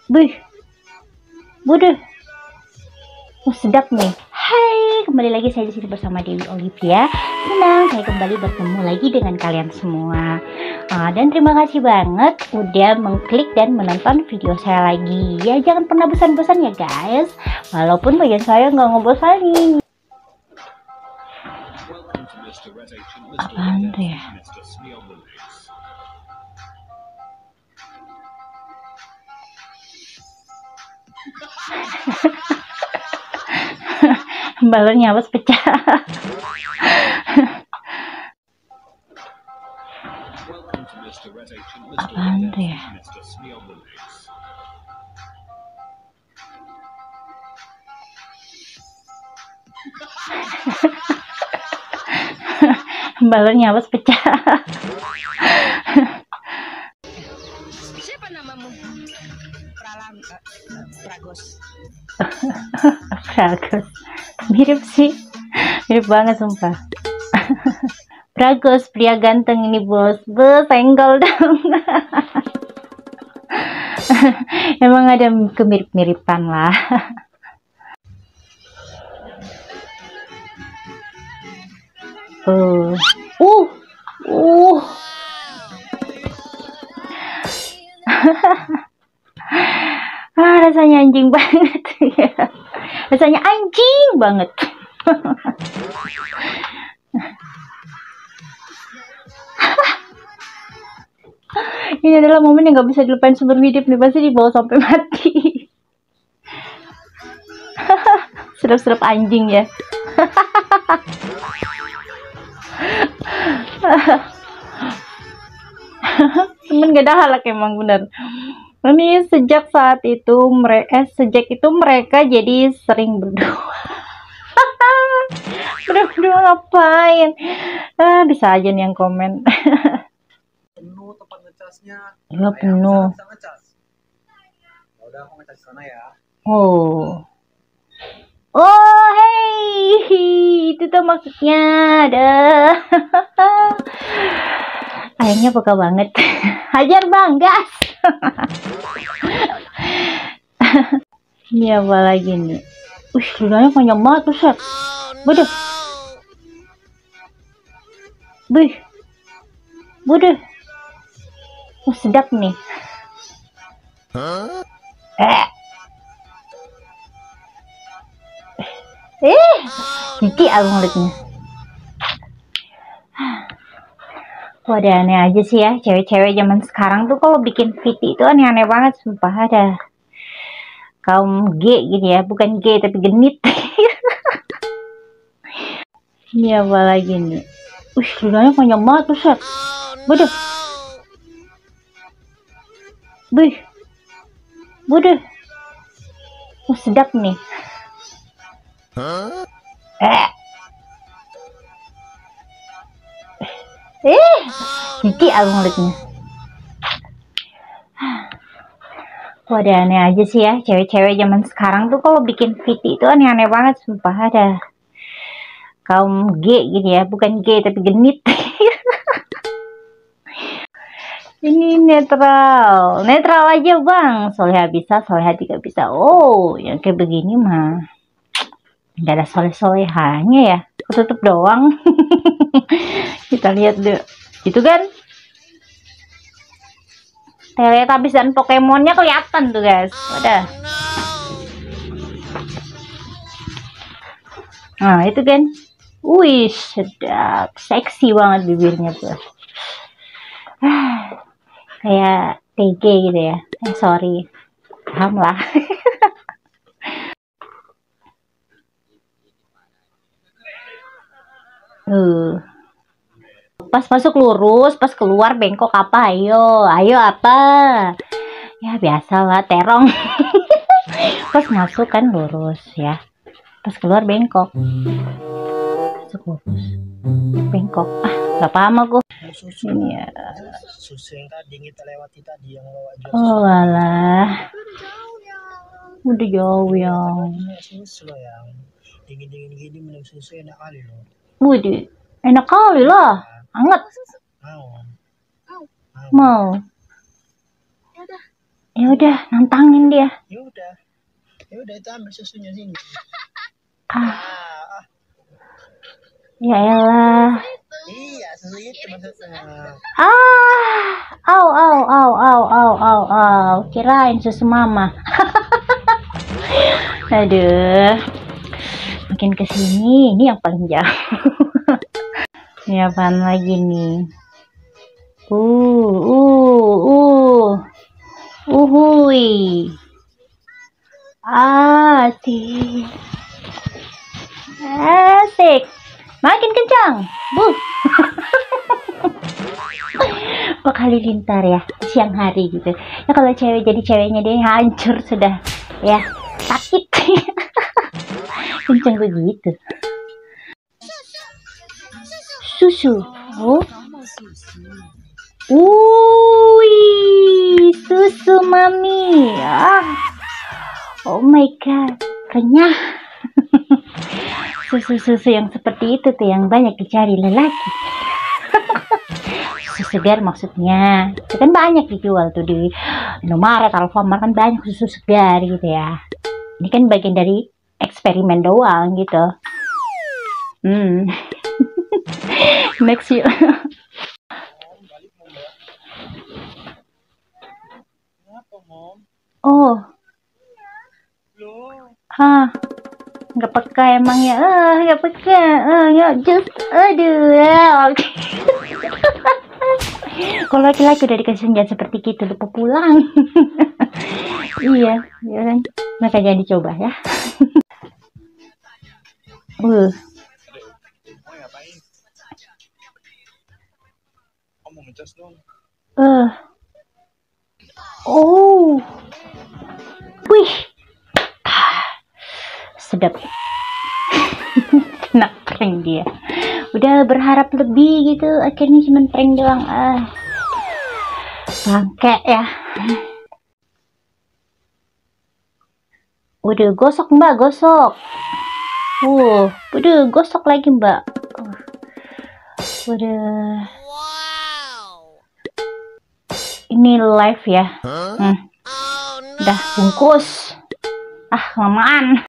Wih, waduh, sedap nih. Hai, kembali lagi saya di sini bersama Dewi Olivia. Senang saya kembali bertemu lagi dengan kalian semua. Dan terima kasih banget udah mengklik dan menonton video saya lagi. Ya jangan pernah bosan-bosan ya guys. Walaupun bagian saya nggak ngebosanin. Apaan tuh ya? Balonnya harus pecah. Apaan tuh ya? Balonnya harus pecah. Siapa namamu? Pragos. Pragos. Mirip sih. Mirip banget sumpah. Pragos, pria ganteng ini bos. Senggol dong. Emang ada kemirip-miripan lah. Rasanya anjing banget ya. Rasanya anjing banget. Ini adalah momen yang gak bisa dilupain seumur hidup nih, pasti dibawa sampai mati. Serap-serap anjing ya. Cuman gak ada halak emang bener. Ini sejak itu mereka jadi sering berdua. Berdua ngapain? Bisa aja nih yang komen. Penuh tempat ngecasnya. Ya penuh. Bisa ngecas. Ya udah aku ngecas sana ya. Oh, hey, itu tuh maksudnya. Ada. Ayahnya peka banget. Hajar bang, gas. Ini apa lagi nih? Lidahnya panjang banget tuh, set. Waduh. Waduh. Sedap nih. Nanti aku ngeliatnya. Ada aneh aja sih ya, cewek-cewek zaman sekarang tuh kalau bikin VT itu aneh-aneh banget, sumpah. Ada kaum G gitu ya, bukan gay tapi genit. Ini apa lagi nih? Lidahnya panjang banget tuh, set. Waduh. Waduh. Sedap nih. Nanti aku ngeliatnya. Ada aneh aja sih ya, cewek-cewek zaman sekarang tuh kalau bikin VT itu aneh-aneh banget, sumpah. Ada kaum G gitu ya, bukan gay tapi genit. Ini netral aja bang. Soleha bisa, soleha tidak bisa. Oh, yang kayak begini mah nggak ada solehanya ya, tutup doang. Kita lihat deh, itu kan Teletubbies dan Pokemonnya kelihatan tuh guys. Ada. Nah itu kan, wih sedap, seksi banget bibirnya tuh. Kayak TG gitu ya. Sorry, paham lah. Pas masuk lurus, pas keluar bengkok apa? Ayo apa? Ya biasalah terong. Pas masuk kan lurus ya, pas keluar bengkok. Masuk lurus, bengkok. Gak paham aku. Ini ya. Susu yang tadi kita lewati tadi yang bawa jual. Oh alah. Udah jauh yang. Susu yang dingin-dingin gini minum susu enak kali loh. Waduh, enak kali lah. Hangat. Mau. Mau. Ya udah, nantangin dia. Ya udah itu ambil susunya sini. Ah, Ah, ya elah. iya susu itu maksudnya. Au, au, au, au, au, au, au. Kirain susu mama. Aduh. Makin kesini, ini yang paling jauh. Ini apaan lagi nih? Uhui. Asik. Asik. Makin kencang. Buh. Kok halilintar ya siang hari gitu. Ya kalau cewek jadi ceweknya dia hancur sudah. Ya, sakit. Kencang begitu. Susu. Oh. Wih, susu mami. Oh my god, renyah. Susu-susu yang seperti itu tuh yang banyak dicari lelaki. Susu segar maksudnya. Itu kan banyak dijual tuh di Indomaret, Alfamart kan banyak susu segar gitu ya. Ini kan bagian dari eksperimen doang gitu. Next yuk. Oh, nggak peka emang ya, nggak peka, ya just, aduh, oke. Kalau laki-laki udah dikasih senjata seperti itu, lupa pulang. Iya, ya kan, makanya dicoba ya. Oh, wih, sedap. Kena prank dia. Udah berharap lebih gitu, akhirnya cuma prank doang. Bangke ya. Udah gosok mbak, gosok. Udah gosok lagi mbak. Udah. Ini live ya. Udah bungkus. Kelamaan.